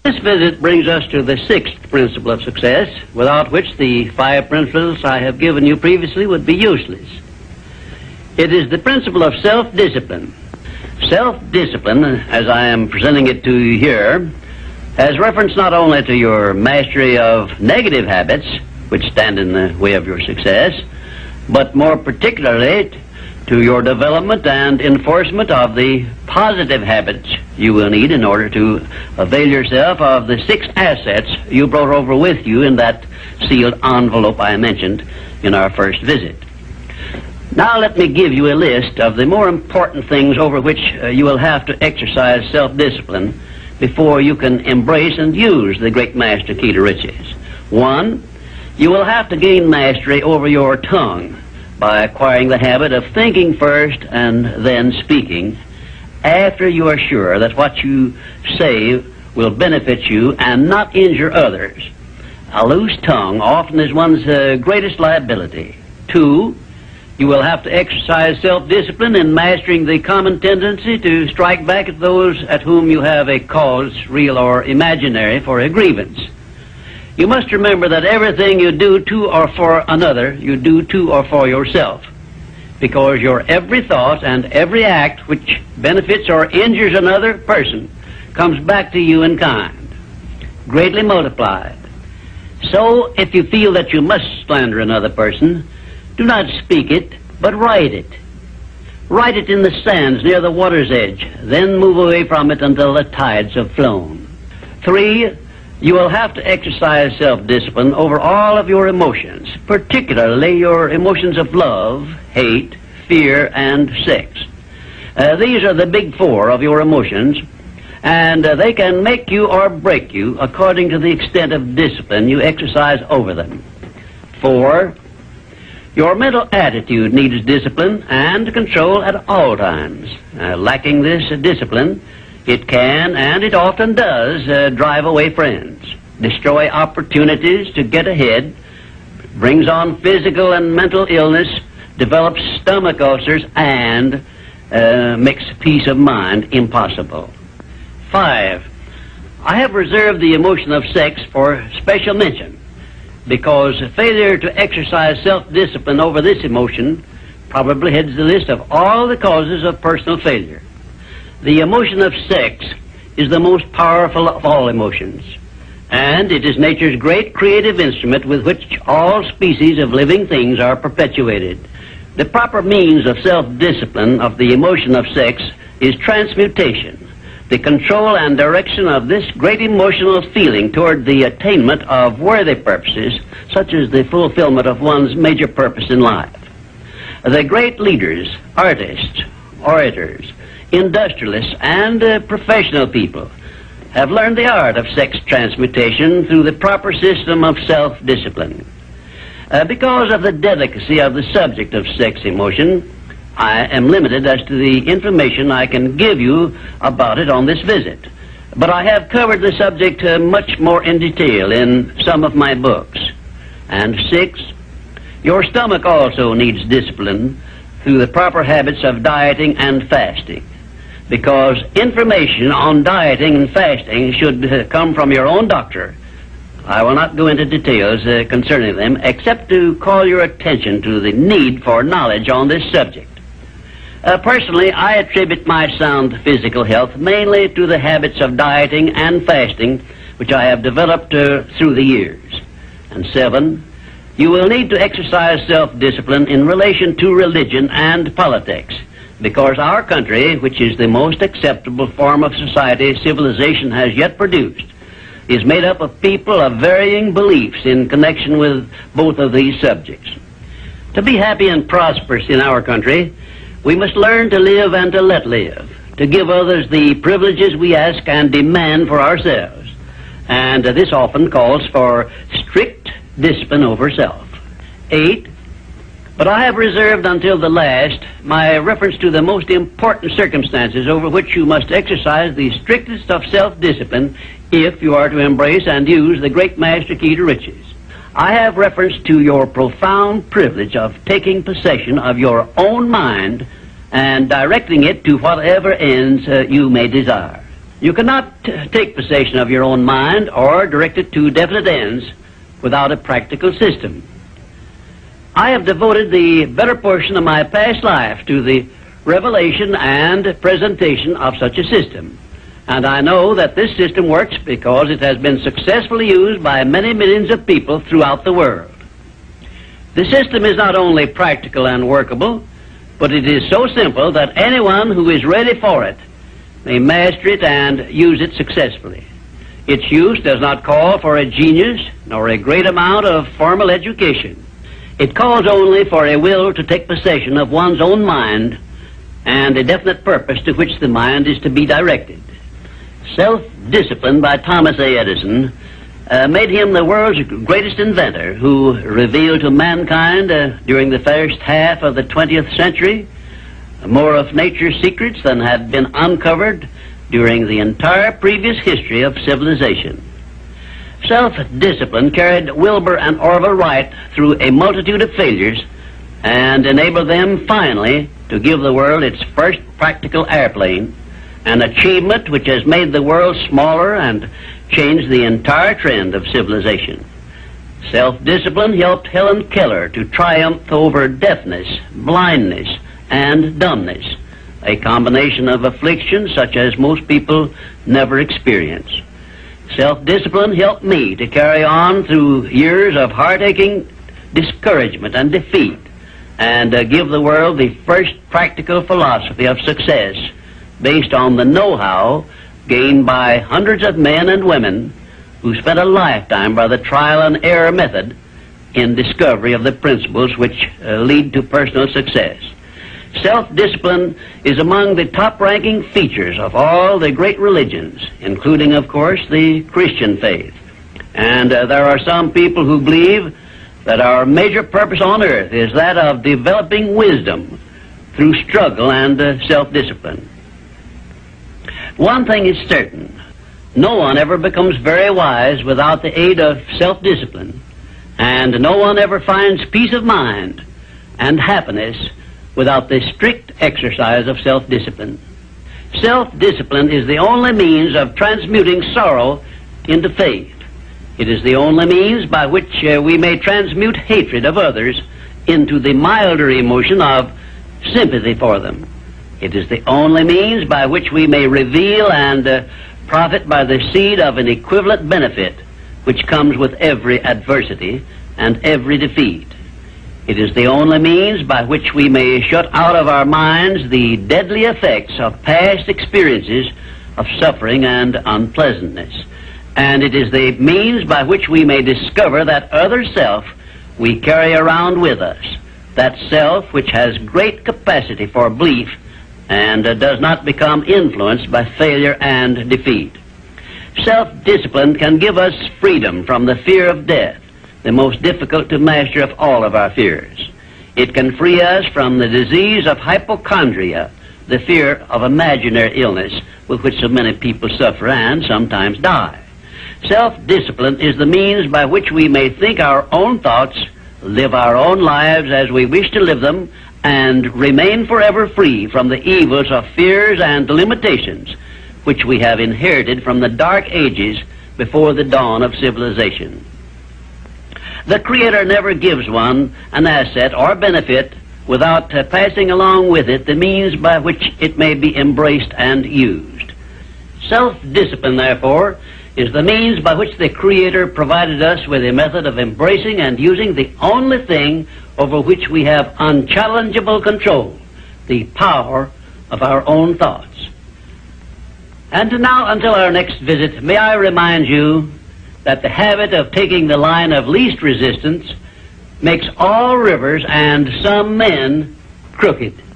This visit brings us to the sixth principle of success, without which the 5 principles I have given you previously would be useless. It is the principle of self-discipline. Self-discipline, as I am presenting it to you here, has reference not only to your mastery of negative habits, which stand in the way of your success, but more particularly to your development and enforcement of the positive habits you will need in order to avail yourself of the 6 assets you brought over with you in that sealed envelope I mentioned in our first visit. Now let me give you a list of the more important things over which you will have to exercise self-discipline before you can embrace and use the great master key to riches. 1, you will have to gain mastery over your tongue by acquiring the habit of thinking first and then speaking after you are sure that what you say will benefit you and not injure others. A loose tongue often is one's greatest liability. 2, you will have to exercise self-discipline in mastering the common tendency to strike back at those at whom you have a cause, real or imaginary, for a grievance. You must remember that everything you do to or for another, you do to or for yourself, because your every thought and every act which benefits or injures another person comes back to you in kind, greatly multiplied. So, if you feel that you must slander another person, do not speak it, but write it. Write it in the sands near the water's edge, then move away from it until the tides have flown. 3, you will have to exercise self-discipline over all of your emotions, particularly your emotions of love, hate, fear, and sex. These are the big 4 of your emotions, and they can make you or break you according to the extent of discipline you exercise over them. 4, your mental attitude needs discipline and control at all times. Lacking this discipline, it can, and it often does, drive away friends, destroy opportunities to get ahead, brings on physical and mental illness, develops stomach ulcers, and makes peace of mind impossible. 5, I have reserved the emotion of sex for special mention, because failure to exercise self-discipline over this emotion probably heads the list of all the causes of personal failure. The emotion of sex is the most powerful of all emotions, and it is nature's great creative instrument with which all species of living things are perpetuated. The proper means of self-discipline of the emotion of sex is transmutation, the control and direction of this great emotional feeling toward the attainment of worthy purposes, such as the fulfillment of one's major purpose in life. The great leaders, artists, orators, industrialists, and professional people have learned the art of sex transmutation through the proper system of self-discipline. Because of the delicacy of the subject of sex emotion, I am limited as to the information I can give you about it on this visit. But I have covered the subject much more in detail in some of my books. And 6, your stomach also needs discipline through the proper habits of dieting and fasting, because information on dieting and fasting should come from your own doctor. I will not go into details concerning them, except to call your attention to the need for knowledge on this subject. Personally, I attribute my sound physical health mainly to the habits of dieting and fasting which I have developed through the years. And 7, you will need to exercise self-discipline in relation to religion and politics, because our country, which is the most acceptable form of society civilization has yet produced, is made up of people of varying beliefs in connection with both of these subjects. To be happy and prosperous in our country, we must learn to live and to let live, to give others the privileges we ask and demand for ourselves. And this often calls for strict discipline over self. 8, but I have reserved until the last my reference to the most important circumstances over which you must exercise the strictest of self-discipline if you are to embrace and use the great master key to riches. I have reference to your profound privilege of taking possession of your own mind and directing it to whatever ends you may desire. You cannot take possession of your own mind or direct it to definite ends without a practical system. I have devoted the better portion of my past life to the revelation and presentation of such a system. And I know that this system works because it has been successfully used by many millions of people throughout the world. The system is not only practical and workable, but it is so simple that anyone who is ready for it may master it and use it successfully. Its use does not call for a genius nor a great amount of formal education. It calls only for a will to take possession of one's own mind and a definite purpose to which the mind is to be directed. Self-discipline by Thomas A. Edison made him the world's greatest inventor, who revealed to mankind during the first half of the 20th century more of nature's secrets than had been uncovered during the entire previous history of civilization. Self-discipline carried Wilbur and Orville Wright through a multitude of failures and enabled them finally to give the world its first practical airplane, an achievement which has made the world smaller and changed the entire trend of civilization. Self-discipline helped Helen Keller to triumph over deafness, blindness, and dumbness, a combination of afflictions such as most people never experience. Self-discipline helped me to carry on through years of heart-aching discouragement and defeat and give the world the first practical philosophy of success based on the know-how gained by hundreds of men and women who spent a lifetime by the trial and error method in discovery of the principles which lead to personal success. Self-discipline is among the top-ranking features of all the great religions, including, of course, the Christian faith. And there are some people who believe that our major purpose on earth is that of developing wisdom through struggle and self-discipline. One thing is certain: no one ever becomes very wise without the aid of self-discipline, and no one ever finds peace of mind and happiness without the strict exercise of self-discipline. Self-discipline is the only means of transmuting sorrow into faith. It is the only means by which we may transmute hatred of others into the milder emotion of sympathy for them. It is the only means by which we may reveal and profit by the seed of an equivalent benefit which comes with every adversity and every defeat. It is the only means by which we may shut out of our minds the deadly effects of past experiences of suffering and unpleasantness. And it is the means by which we may discover that other self we carry around with us, that self which has great capacity for belief and does not become influenced by failure and defeat. Self-discipline can give us freedom from the fear of death, the most difficult to master of all of our fears. It can free us from the disease of hypochondria, the fear of imaginary illness with which so many people suffer and sometimes die. Self-discipline is the means by which we may think our own thoughts, live our own lives as we wish to live them, and remain forever free from the evils of fears and limitations which we have inherited from the dark ages before the dawn of civilization. The Creator never gives one an asset or benefit without passing along with it the means by which it may be embraced and used. Self-discipline, therefore, is the means by which the Creator provided us with a method of embracing and using the only thing over which we have unchallengeable control, the power of our own thoughts. And now, until our next visit, may I remind you that the habit of taking the line of least resistance makes all rivers and some men crooked.